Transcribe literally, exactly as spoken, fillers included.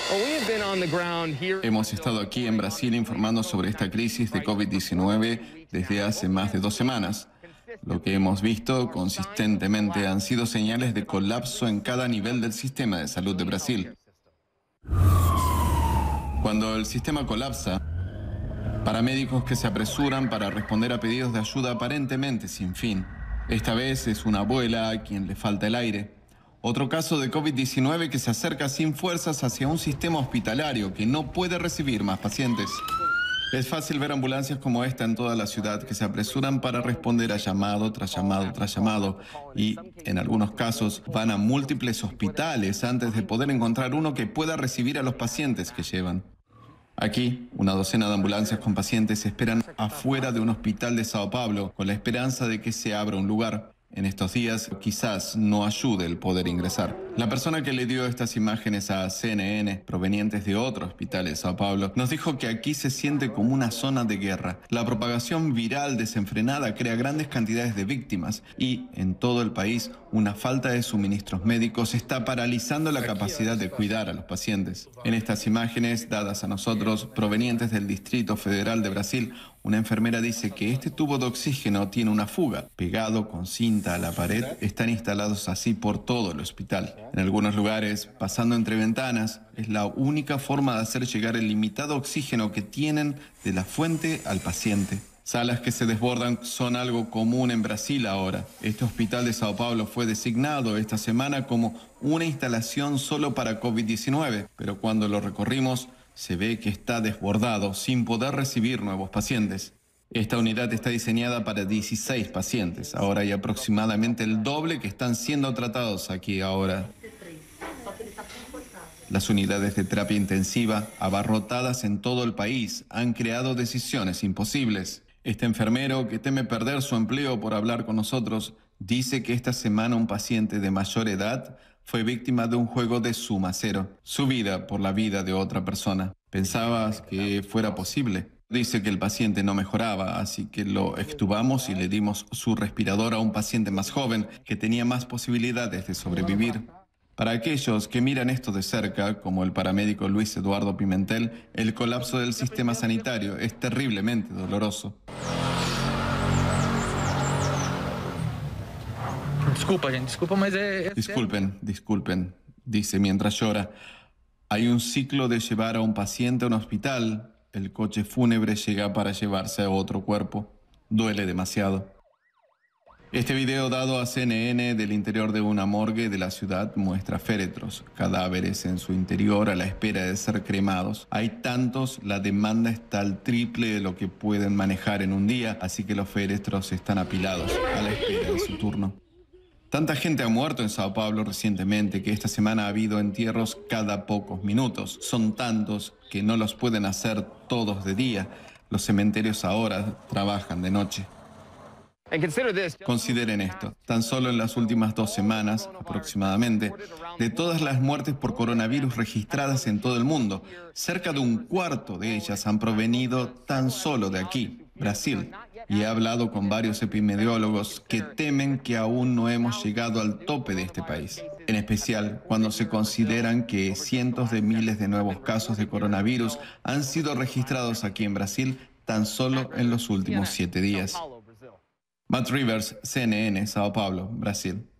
Hemos estado aquí en Brasil informando sobre esta crisis de COVID diecinueve desde hace más de dos semanas. Lo que hemos visto consistentemente han sido señales de colapso en cada nivel del sistema de salud de Brasil. Cuando el sistema colapsa, paramédicos que se apresuran para responder a pedidos de ayuda aparentemente sin fin. Esta vez es una abuela a quien le falta el aire. Otro caso de COVID diecinueve que se acerca sin fuerzas hacia un sistema hospitalario que no puede recibir más pacientes. Es fácil ver ambulancias como esta en toda la ciudad que se apresuran para responder a llamado tras llamado tras llamado y, en algunos casos, van a múltiples hospitales antes de poder encontrar uno que pueda recibir a los pacientes que llevan. Aquí, una docena de ambulancias con pacientes esperan afuera de un hospital de Sao Paulo con la esperanza de que se abra un lugar. En estos días, quizás no ayude el poder ingresar. La persona que le dio estas imágenes a C N N, provenientes de otro hospital de Sao Paulo, nos dijo que aquí se siente como una zona de guerra. La propagación viral desenfrenada crea grandes cantidades de víctimas y, en todo el país, una falta de suministros médicos está paralizando la capacidad de cuidar a los pacientes. En estas imágenes, dadas a nosotros, provenientes del Distrito Federal de Brasil, una enfermera dice que este tubo de oxígeno tiene una fuga. Pegado con cinta a la pared, están instalados así por todo el hospital. En algunos lugares, pasando entre ventanas, es la única forma de hacer llegar el limitado oxígeno que tienen de la fuente al paciente. Salas que se desbordan son algo común en Brasil ahora. Este hospital de Sao Paulo fue designado esta semana como una instalación solo para COVID diecinueve, pero cuando lo recorrimos, se ve que está desbordado sin poder recibir nuevos pacientes. Esta unidad está diseñada para dieciséis pacientes. Ahora hay aproximadamente el doble que están siendo tratados aquí ahora. Las unidades de terapia intensiva, abarrotadas en todo el país, han creado decisiones imposibles. Este enfermero, que teme perder su empleo por hablar con nosotros, dice que esta semana un paciente de mayor edad fue víctima de un juego de suma cero. Su vida por la vida de otra persona. ¿Pensabas que fuera posible? Dice que el paciente no mejoraba, así que lo extubamos y le dimos su respirador a un paciente más joven que tenía más posibilidades de sobrevivir. Para aquellos que miran esto de cerca, como el paramédico Luis Eduardo Pimentel, el colapso del sistema sanitario es terriblemente doloroso. Disculpa, gente, disculpa, mas é... Disculpen, disculpen, dice mientras llora. Hay un ciclo de llevar a un paciente a un hospital. El coche fúnebre llega para llevarse a otro cuerpo. Duele demasiado. Este video dado a C N N del interior de una morgue de la ciudad muestra féretros, cadáveres en su interior a la espera de ser cremados. Hay tantos, la demanda está al triple de lo que pueden manejar en un día, así que los féretros están apilados a la espera de su turno. Tanta gente ha muerto en Sao Paulo recientemente que esta semana ha habido entierros cada pocos minutos. Son tantos que no los pueden hacer todos de día. Los cementerios ahora trabajan de noche. Consideren esto, tan solo en las últimas dos semanas, aproximadamente, de todas las muertes por coronavirus registradas en todo el mundo, cerca de un cuarto de ellas han provenido tan solo de aquí, Brasil. Y he hablado con varios epidemiólogos que temen que aún no hemos llegado al tope de este país. En especial cuando se consideran que cientos de miles de nuevos casos de coronavirus han sido registrados aquí en Brasil tan solo en los últimos siete días. Matt Rivers, C N N, Sao Paulo, Brasil.